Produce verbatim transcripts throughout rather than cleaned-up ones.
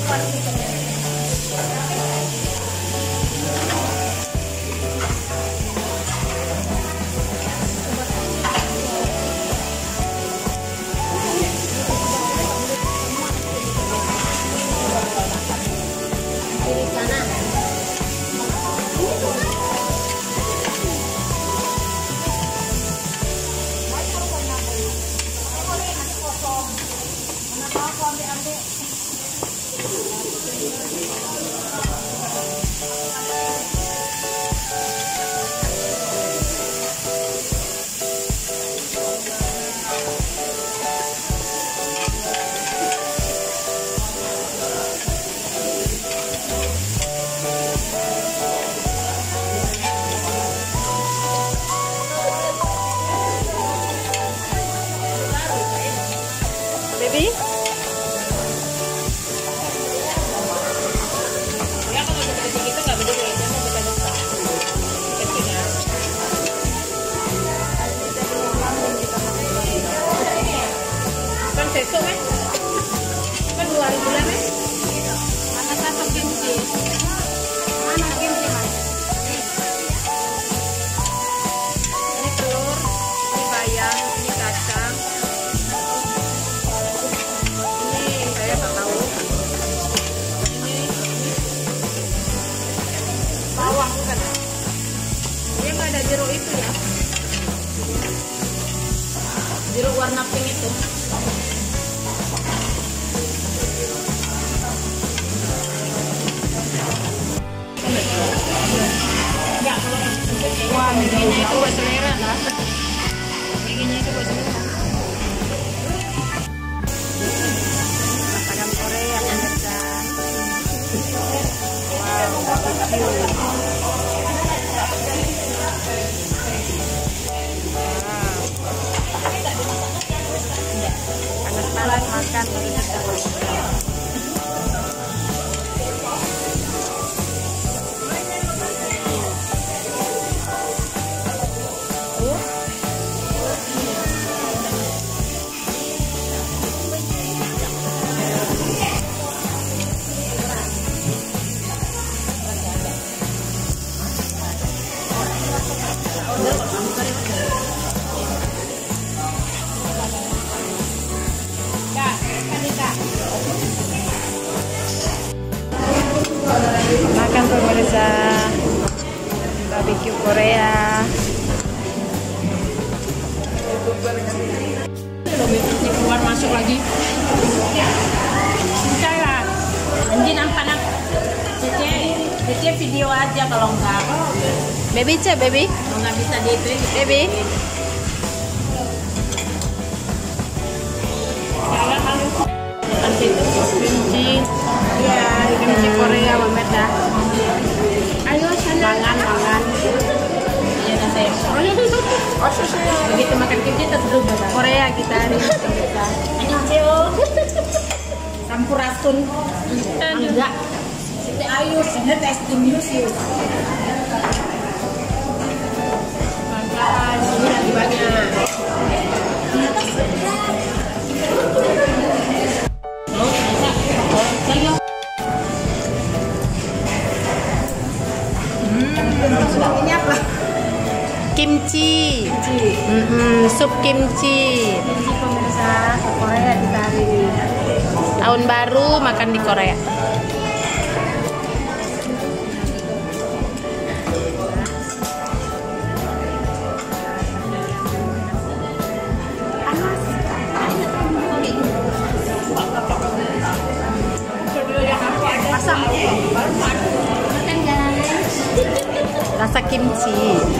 Baby? Ya kalau gede-gede gitu nggak beda-beda, mau beda-beda. Kecil ya. Kan besok kan? Kan dua hari bulan kan? Mana satu kimchi? Mana kimchi mas? Ini telur, ini bayam, ini kacang. Bawang bukan? Dia nggak ada jeruk itu ya? Jeruk warna pink itu. Wah, bikinnya itu buat selera. Bikinnya itu buat selera. Masakan Korea pemirsa. Wow, barbecue. Panas-panas makan baru sedap. Makan pemirsa barbecue Korea. Ini keluar masuk lagi. Saya anjing nampak nak. Cece, Cece video aja kalau enggak. Baby cek baby. Kalau nggak bisa di itu. Baby. Nanti itu kimchi. Ya, kimchi Korea pemirsa. Ayo sana. Mangan, mangan. Iya nanti. Oh sudah. Begitu makan kimchi terus berubah. Korea kita hari ini pemirsa. Annyeonghaseyo. Sampurasun. Enggak. Siti ayu, sini testing music. Makan, sini lagi banyak. Oh, bisa. Ayo. Hmm, ini apa? Kimchi. Kimchi. Mm-mm, sup kimchi. Kimchi pemirsa Korea kita hari ini. Tahun baru makan di Korea. Rasa kimchi.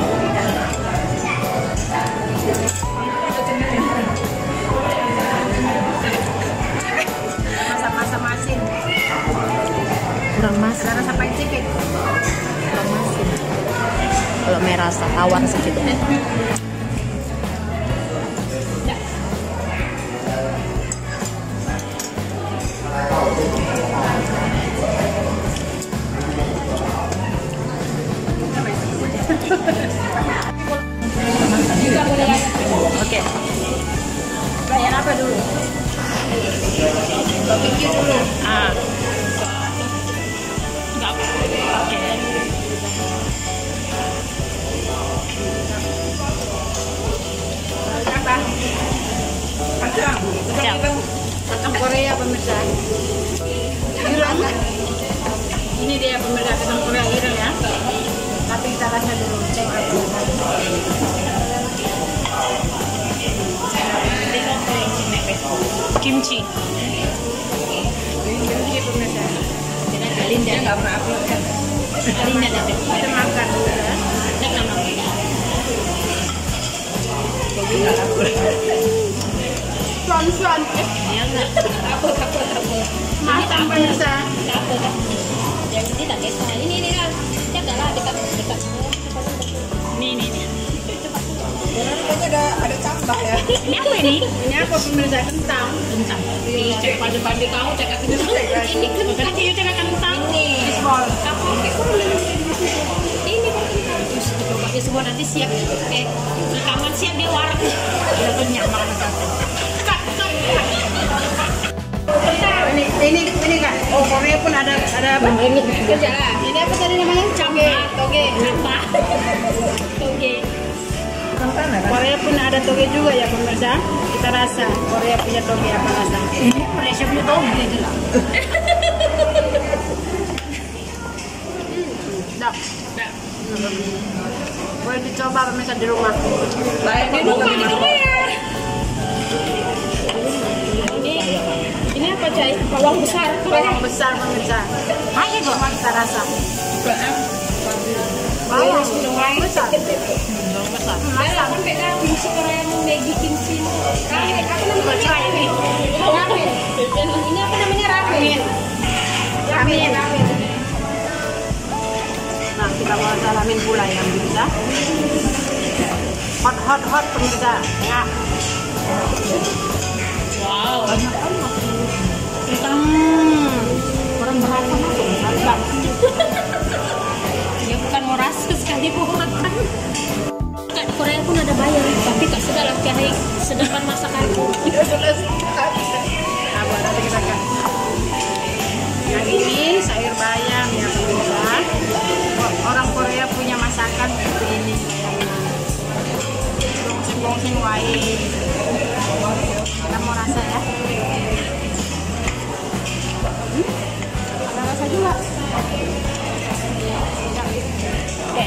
Masa-masa masin. Kurang masin. Ada rasa pahit sedikit. Kurang masin. Kalau merah rasa tawar sedikit. Oke. Bayar apa dulu? Barbecue dulu. Ah. Kacang Korea pemirsa. Ireng. Ini dia pemirsa kacang Korea ireng ya. Tapi kita rasa dulu. Kimchi. Ini pemirsa. Linda nggak pernah upload kan? Linda dapat. Kita makan dulu ya. Kita makan. Suan-suan. Eh, ya enggak. Apa apa apa. matang pemirsa. Apa apa. Yang ini tak desa. Ini ini kan. Jaga lah dekat dekat. Ini ini ini. Kayaknya ada ada cambah ya. Ini apa ini? Ini apa pemirsa? Kentang. Kentang. Ini cek pada-pada kamu cek aku dulu. Ini kentang. Ini cek kentang. Ini. Fishball. Apa? Ini terus coba ya semua nanti siap. Eh, rekaman siap di warung. Udah kenyang makan sate. Ini ini ini kan. Oh, Korea pun ada ada apa? Ini kerja lah. Ini apa tadi namanya? Toge. Toge. Apa? Toge. Korea pun ada toge juga ya pemirsa. Kita rasa Korea punya toge apa rasa? Ini Malaysia punya toge aja lah. Dah. Dah. Boleh dicoba pemirsa di rumah. Baik di rumah di Korea. Ini ini apa cai? Bawang besar. Bawang besar pemirsa. Ayo kok Kita rasa. bawang bawang besar. Bawang besar. Masak sampai dah kimchi Korea mau Maggi kimchi. Ramen. Apa namanya ini? Ramen. Ini apa namanya ramen? Ramen. Ramen. Nah, kita mau rasa ramen pula ya pemirsa. Hot hot hot pemirsa. Ya. Wow. Kita kurang berapa masuk? Mantap. Ya bukan mau rasa sekali bukan. Kak di Korea pun ada bayar, tapi tak sudah lah cari sedepan masakanku. Sudah selesai. Nah, buat nanti kita kan. Yang ini sayur bayam ya pemirsa. Orang Korea punya masakan seperti ini. Bongsing-bongsing wae. Kita mau rasa ya. Hmm? Ada rasa juga. Oke.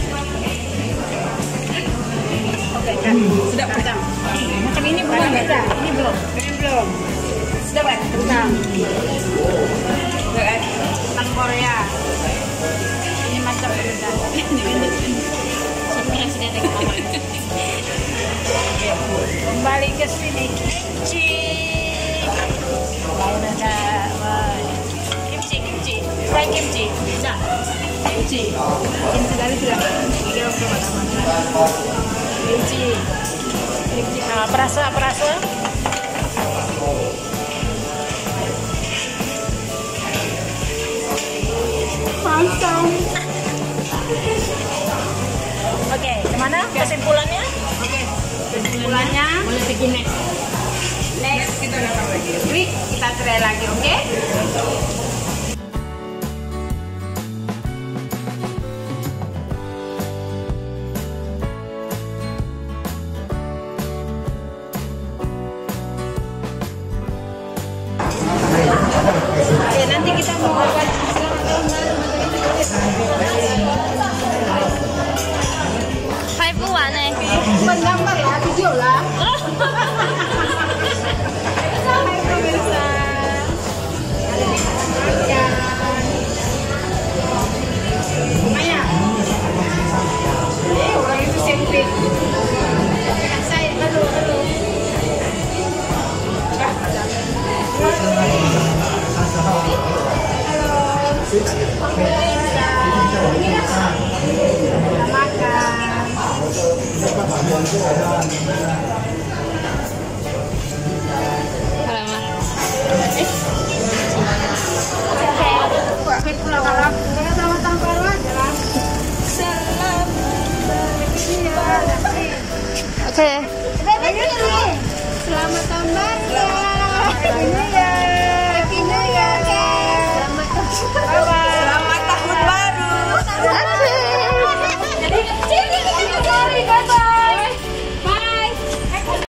Oke kan. Sudah macam. Macam ini belum Baca. Ini belum. Ini belum. Sudah kan? Kentang. Sudah kan? Kentang Korea. Ini macam pemirsa. Siapa yang sudah ada kawan? Kembali ke sini. Kimchi. Lain ada wah, kimchi kimchi. Fry kimchi. Bisa. Kimchi. Kimchi tadi sudah. Kita coba tambahkan. Kimchi. Kimchi. Nah, perasa perasa. Mantap. Oke, kemana kesimpulannya? Oke. Kesimpulannya. Boleh pergi next. Next kita datang lagi. Week kita try lagi, oke? Oke, nanti kita mau buat Five bulan eh. gambar ya, video lah. Hai pemirsa. Ya. Maya. Eh, orang itu sempit. Saya halo halo. Pemirsa. Kita makan.